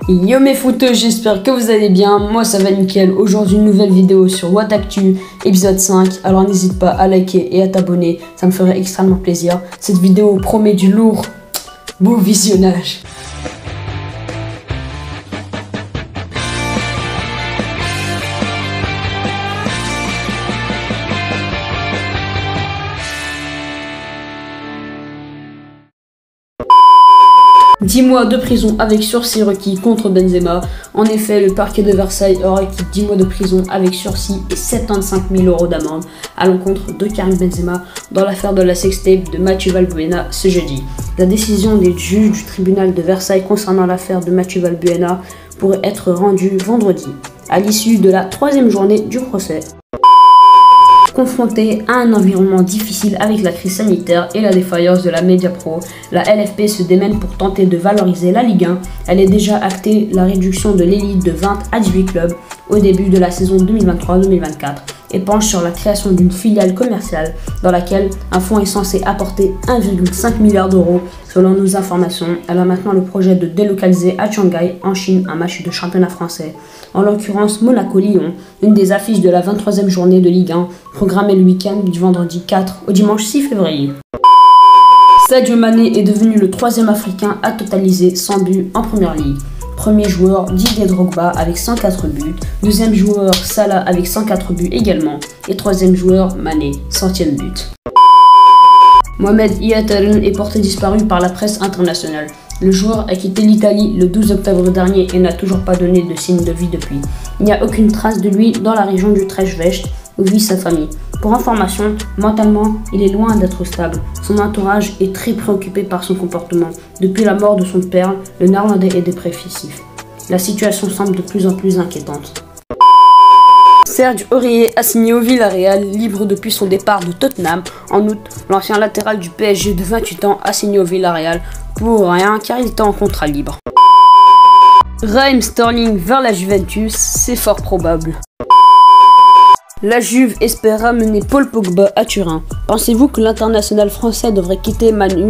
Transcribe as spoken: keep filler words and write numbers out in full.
Yo mes footeux, j'espère que vous allez bien, moi ça va nickel. Aujourd'hui une nouvelle vidéo sur What Actu, épisode cinq, alors n'hésite pas à liker et à t'abonner, ça me ferait extrêmement plaisir. Cette vidéo promet du lourd, beau visionnage. dix mois de prison avec sursis requis contre Benzema. En effet, le parquet de Versailles a requis dix mois de prison avec sursis et soixante-quinze mille euros d'amende à l'encontre de Karim Benzema dans l'affaire de la sextape de Mathieu Valbuena ce jeudi. La décision des juges du tribunal de Versailles concernant l'affaire de Mathieu Valbuena pourrait être rendue vendredi, à l'issue de la troisième journée du procès. Confrontée à un environnement difficile avec la crise sanitaire et la défaillance de la Mediapro, la L F P se démène pour tenter de valoriser la Ligue un. Elle a déjà acté la réduction de l'élite de vingt à dix-huit clubs au début de la saison deux mille vingt-trois deux mille vingt-quatre et penche sur la création d'une filiale commerciale dans laquelle un fonds est censé apporter un virgule cinq milliard d'euros. Selon nos informations, elle a maintenant le projet de délocaliser à Shanghai, en Chine, un match de championnat français. En l'occurrence Monaco-Lyon, une des affiches de la vingt-troisième journée de Ligue un, programmée le week-end du vendredi quatre au dimanche six février. Sadio Mané est devenu le troisième Africain à totaliser cent buts en première ligue. Premier joueur, Didier Drogba avec cent quatre buts. Deuxième joueur, Salah avec cent quatre buts également. Et troisième joueur, Mané, centième but. Mohamed Ihataren est porté disparu par la presse internationale. Le joueur a quitté l'Italie le douze octobre dernier et n'a toujours pas donné de signe de vie depuis. Il n'y a aucune trace de lui dans la région du Trèche-Veste où vit sa famille. Pour information, mentalement, il est loin d'être stable. Son entourage est très préoccupé par son comportement. Depuis la mort de son père, le Néerlandais est dépressif. La situation semble de plus en plus inquiétante. Serge Aurier a signé au Villarreal, libre depuis son départ de Tottenham. En août, l'ancien latéral du P S G de vingt-huit ans a signé au Villarreal pour rien car il était en contrat libre. Raheem Sterling vers la Juventus, c'est fort probable. La Juve espère ramener Paul Pogba à Turin. Pensez-vous que l'international français devrait quitter Man U ?